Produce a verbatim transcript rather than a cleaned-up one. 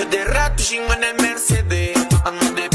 Desde rato chingo en el Mercedes, ando de